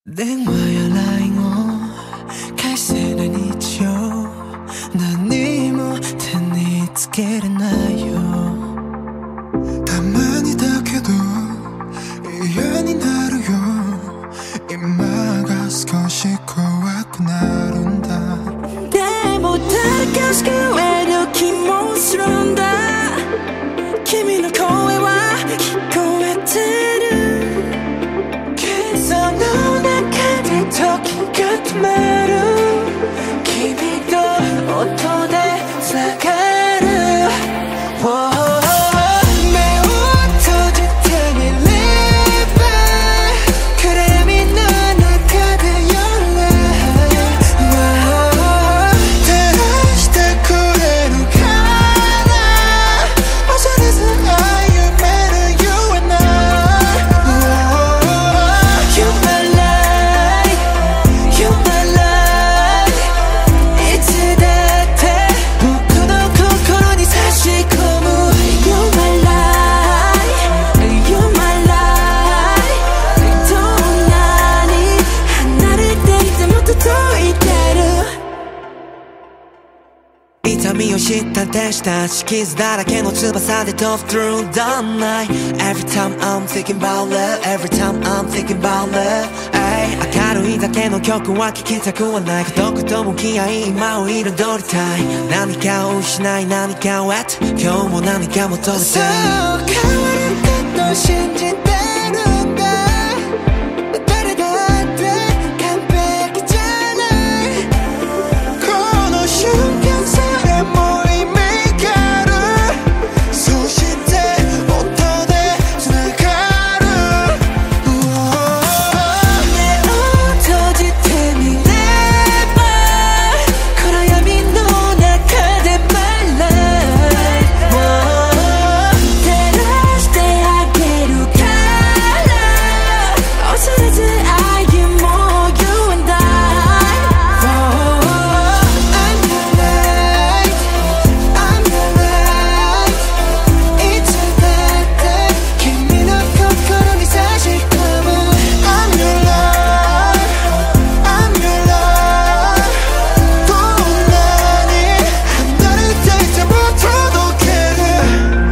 電話や LINE を返せない日曜何も手につけれないよたまにだけど嫌になるよ今が少し怖くなるんだでも誰か救える気もするんだ君の声は聞こえてるその中で時が止まる君と音でつながる、目を閉じてみれば暗闇の中で夜照らしてくれるから恐れず歩める You and I、You're my light、You're my light いつだって僕の心に差し込む You're my light、You're my light どんなに離れていても届いてる痛みを知った手したし傷だらけの翼で飛ぶ Through the night Every time I'm thinking about love Every time I'm thinking about love ay 明るいだけの曲は聴きたくはない孤独と向き合い今を彩りたい何かを失い何かを得て今日も何か求めてそう変わること信じてるんだ誰だって完璧じゃないこの瞬間さえも意味があるそして音でつながる目を閉じてみれば暗闇の中で My light 照らしてあげるから恐れず歩もう You and I、I'm your light I'm your light いつだって君の心に差し込む I'm your light I'm your light どんなに離れていても届ける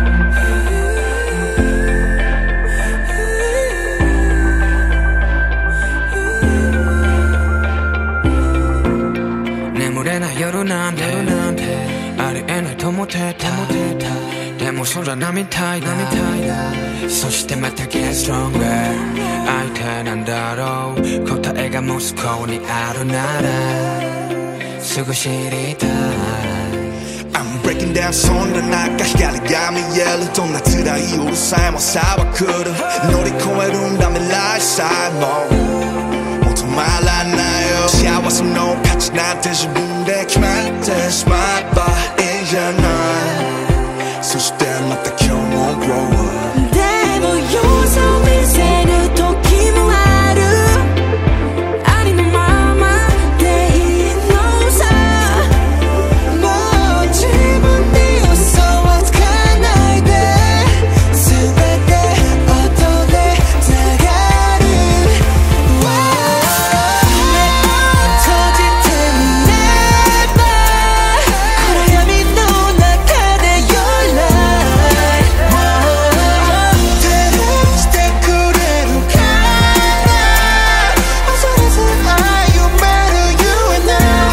眠れない夜なんてありえないと思ってたでも空波みたいだそしてまた Get stronger 相手なんだろう答えがもしここにあるならすぐ知りたい I'm breaking down そんな中光が見えるどんな辛い夜さえもさは来る乗り越えるんだ未来さえも止まらないよ幸せの価値なんて自分で決まってしまえばいいんじゃないそしてまた今日も grow up でも様子を見せる時もあるありのままでいいのさもう自分に嘘はつかないで全て音でつながる目を閉じてみれば暗闇の中で Your light 照らしてくれるから恐れず歩める You and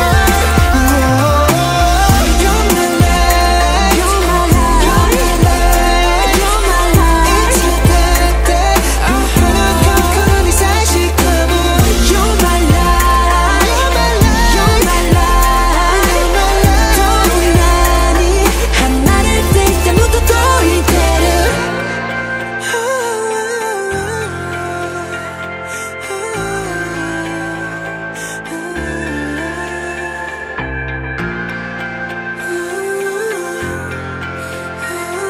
I、You're my light You're my light You're my light いつだって僕の心に差し込む You're my light You're my light どんなに離れていても届いてる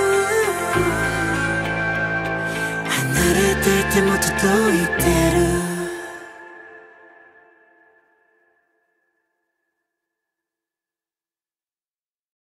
離れていても届いてる